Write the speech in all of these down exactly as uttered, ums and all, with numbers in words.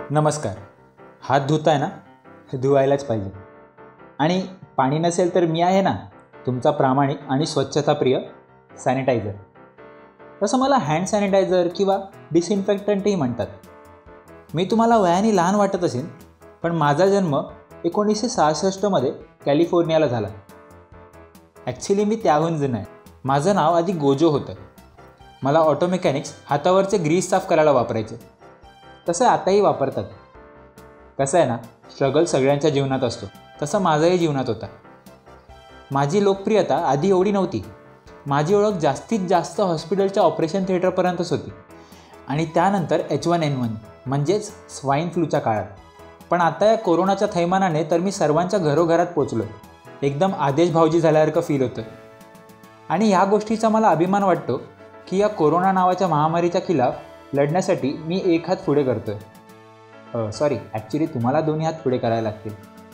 नमस्कार. हात धुताय ना, धुवायलाच पाहिजे. आणि पाणी नसेल तर मी आहे ना, तुमचा प्रामाणिक आणि स्वच्छताप्रिय सॅनिटायझर. तसं मला हँड सॅनिटायझर किंवा डिसइन्फेक्टंटही म्हणतात. मी तुम्हाला वयाने लहान वाटत असेल, पण माझा जन्म एकोणीसशे सहासष्टमध्ये कॅलिफोर्नियाला झाला. ॲक्च्युली मी त्याहून जुनं आहे. माझं नाव आधी गोजो होतं. मला ऑटो मेकॅनिक्स हातावरचे ग्रीस साफ करायला वापरायचे. तसं आताही वापरतात. कसं आहे ना, स्ट्रगल सगळ्यांच्या जीवनात असतो, तसं माझ्याही जीवनात होता. माझी लोकप्रियता आधी एवढी नव्हती. माझी ओळख जास्तीत जास्त हॉस्पिटलच्या ऑपरेशन थिएटरपर्यंतच होती आणि त्यानंतर एच वन एन वन म्हणजेच स्वाईन फ्लूच्या काळात. पण आता या कोरोनाच्या थैमानाने तर मी सर्वांच्या घरोघरात पोचलो. एकदम आदेश भाऊजी झाल्यासारखं फील होतं. आणि ह्या गोष्टीचा मला अभिमान वाटतो की या कोरोना नावाच्या महामारीच्या खिलाफ लढण्यासाठी मी एक हात पुढे करतो आहे. सॉरी ॲक्च्युली तुम्हाला दोन्ही हात पुढे करायला लागतील.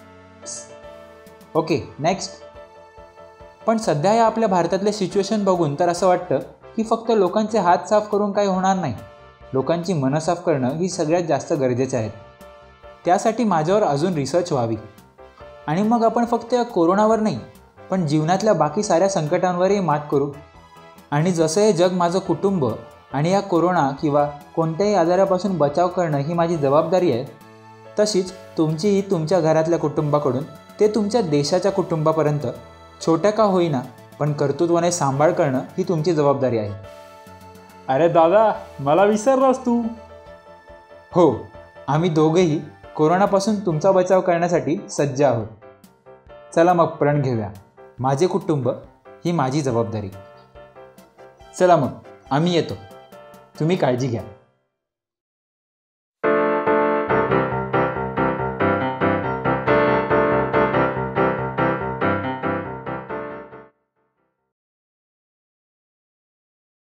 Okay, next. पण सध्या या आपल्या भारतातले सिच्युएशन बघून तर असं वाटतं की फक्त लोकांचे हात साफ करून काही होणार नाही. लोकांची मनं साफ करणं ही सगळ्यात जास्त गरजेचं आहे. त्यासाठी माझ्यावर अजून रिसर्च व्हावी आणि मग आपण फक्त या कोरोनावर नाही, पण जीवनातल्या बाकी साऱ्या संकटांवरही मात करू. आणि जसं हे जग माझं कुटुंब आणि या कोरोना किंवा कोणत्याही आजारापासून बचाव करणं ही माझी जबाबदारी आहे, तशीच तुमचीही तुमच्या घरातल्या कुटुंबाकडून ते तुमच्या देशाच्या कुटुंबापर्यंत छोट्या का होईना पण कर्तृत्वाने सांभाळ करणं ही तुमची जबाबदारी आहे. अरे दादा, मला विसरलास तू. हो, आम्ही दोघेही कोरोनापासून तुमचा बचाव करण्यासाठी सज्ज आहोत. चला मग प्रण घेऊया. माझे कुटुंब ही माझी जबाबदारी. चला मग, आम्ही येतो. तुम्ही काळजी घ्या.